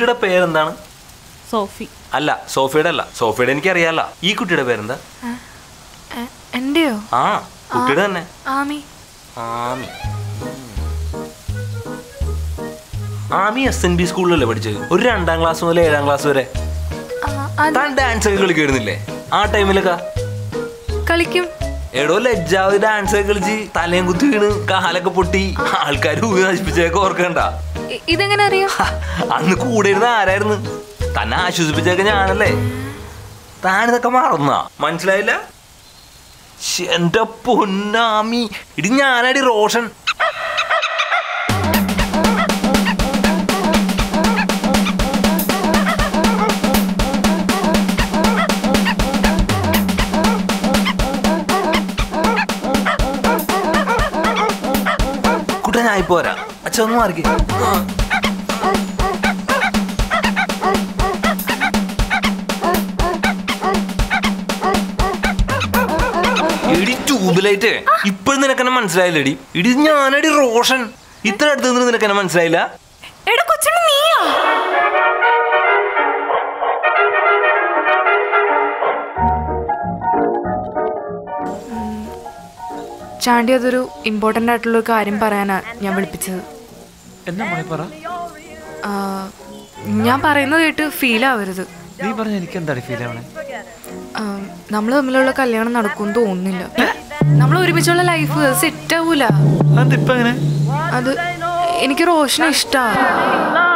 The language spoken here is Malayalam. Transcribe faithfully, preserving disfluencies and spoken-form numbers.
കുട്ടിയുടെ പേരെന്താണ്? സോഫി. അല്ല, സോഫിയുടെ അല്ല. സോഫിയുടെ എനിക്കറിയാല്ല. ഈ കുട്ടിയുടെ പേരെന്താ? എന്റെയോ? ആ, കുട്ടിയുടെ തന്നെ. Aami. Aami Aami S N B സ്കൂളിലല്ലേ പഠിച്ചത്? ഒരു രണ്ടാം ക്ലാസ് മുതൽ ഏഴാം ക്ലാസ് വരെ താൻ ഡാൻസ് ഒക്കെ കളിക്കുന്നില്ലേ ആ ടൈമിലൊക്കെ? കളിക്കും. എടോ ലജ്ജാവ് ഡാൻസ് ഒക്കെ കളിച്ച് തലയും കുത്തി വീണ് കാലൊക്കെ പൊട്ടി ആൾക്കാർ ഊരി നശിപ്പിച്ചേക്കെ ഓർക്കണ്ട. ഇതെങ്ങനെ അറിയാം? അന്ന് കൂടെ ഇരുന്ന ആരായിരുന്നു? തന്നെ ആശ്വസിപ്പിച്ചേക്കെ ഞാനല്ലേ. താനിതൊക്കെ മറന്നാ? മനസ്സിലായില്ല? എന്റെ പൊന്നാമി, ഇടി ഞാനടി റോഷൻ. കുട്ട ഞാൻ പോരാ. അച്ഛൻ ഒന്ന് മാറിക്കേ. ട്യൂബിലൈറ്റ് ഇപ്പോഴും നിനക്കെന്നെ മനസ്സിലായില്ലടി. ഇടി ഞാനടി റോഷൻ. ഇത്ര അടുത്ത് നിന്ന് നിനക്കെന്നെ മനസ്സിലായില്ല? ചാണ്ടി, അതൊരു ഇമ്പോർട്ടൻ്റ് ആയിട്ടുള്ള ഒരു കാര്യം പറയാനാ ഞാൻ വിളിപ്പിച്ചത്. എന്നാ മോളെ പറ. ഞാൻ പറയുന്നത് കേട്ട് ഫീൽ ആവരുത്. നീ പറഞ്ഞ എനിക്ക് എന്താണ് ഫീൽ ആവണേ? നമ്മൾ തമ്മിലുള്ള കല്യാണം നടക്കുമെന്ന് തോന്നുന്നില്ല. നമ്മൾ ഒരുമിച്ചുള്ള ലൈഫ് സെറ്റ് ആവൂല. അതിപ്പോ എങ്ങനെ? അത് എനിക്ക് റോഷനെ ഇഷ്ടാ.